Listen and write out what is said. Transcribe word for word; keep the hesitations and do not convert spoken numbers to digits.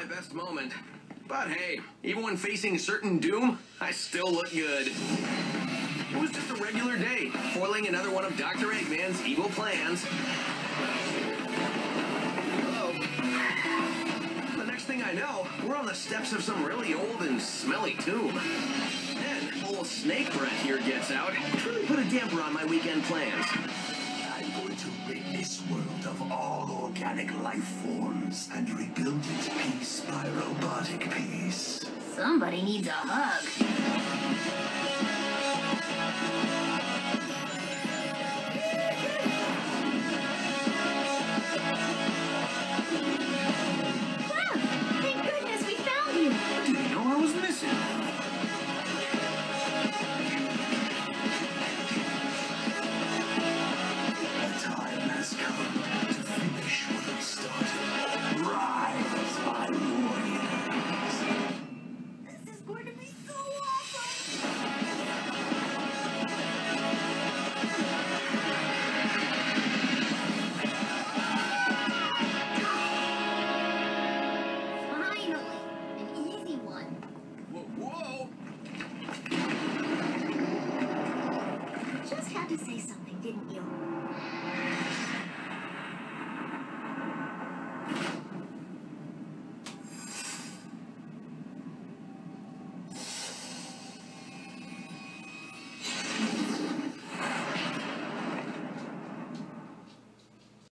my best moment. But hey, even when facing certain doom, I still look good. It was just a regular day, foiling another one of Doctor Eggman's evil plans. Hello. The next thing I know, we're on the steps of some really old and smelly tomb. Then, old snake breath here gets out. Really put a damper on my weekend plans. I'm going to rid this world of all organic life forms and rebuild it piece by robotic piece. Somebody needs a hug. Clem! Thank goodness we found you! Didn't know I was missing. The time has come to finish what we started. Rise, my warriors! This is going to be so awesome! Finally, an easy one. Whoa, whoa! Just had to say something, didn't you?